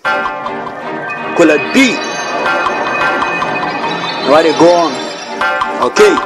Cola B. Why they go on? Okay.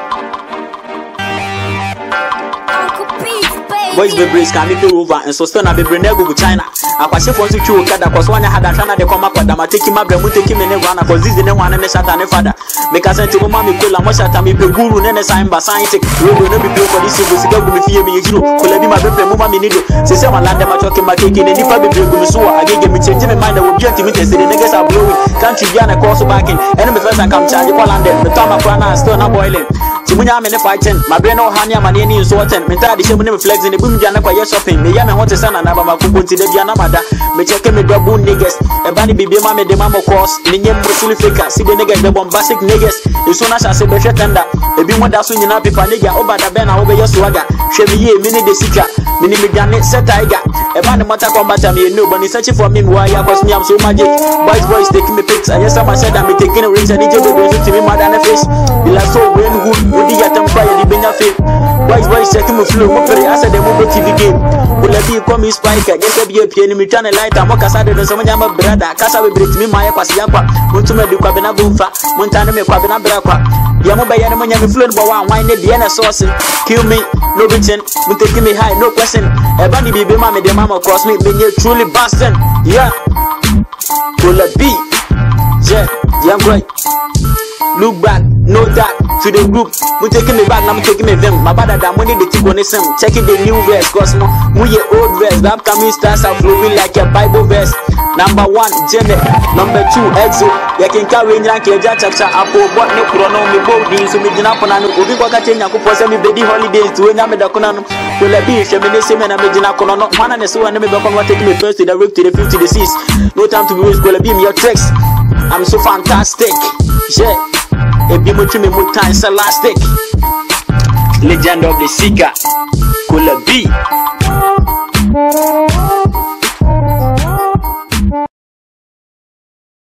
Boys be brace can be over and so still na be bring go to China. Akwashe for to chu kada cause one had that na de come up da take my bremu take me ne run cause this ne one ne shata ne father. Make us send to mama me kola mo shata me pe guru ne sign ba scientific. We go no be pay for this go siga go me fie me yiro. Kola bi ma be pe mama me ni do. Se se ma land ma choke ma keke ne nipa be go so agege me change me mind will be me test the niggas are blowing. Country bi na cause backing. And me first and come charge ko land me to ma kwana still na boiling. Timunya me ne fighting. My brain no hania ma ne ni so ten. Me tadi she me flexing. Boom Diana kwa shopping. Me ya me want sana na baba kukunti de Diana mada. Me check me double niggas. E bani bibi ma me de mama course. Ni nyem musuli fika. Si de niggas de bombastic niggas. E so na sha se be tender. E bi mo da so nyina pipa nigga. Oba da be na wo be yo swaga. Hwe me ye me ni de sika. Me ni me Diana set tiger. E bani mata combat me no but ni searching for me why ya cause me am so magic. Boys taking me pics. And yes I said I'm taking a rich and it be to me mad and face. Be like so when good. Odi ya tampa ya di benya fe. Boys checking me flow. Mo pere asa de TV game. Will be come spiker. Just be a piano. Me turn a light. I'm a casa de some my brother. Casa will break me my pasiapa. Want to make the cabina bumfa. Montana me cabina braqua. Yamu by animal fluent but one wine the sauce. Kill me, no return. We taking me high, no question. A bunny be mamma, the mama cross me, being truly bastard. Yeah. Will B. Yeah, young boy. Look back, no that to the group. We taking me back, now I'm taking me them. My bad that money they keep on the same. Checking the new verse, cause no, we your old verse. The upcoming stars are flowing like a Bible verse. Number 1, Janet. Number 2, Exo. You can carry in your chapter. Apple, what no chrono, me both these, so me did not put on Ubi Wakatania, who was me baby holidays to when I'm the Conan. Will I be feminism and I'm a Conan? One and so and me back on what taking me first to the root to the 50 to the 6. No time to be with be your text. I'm so fantastic. Yeah. A people to me more time elastic. Legend of the Seeker. Cola B.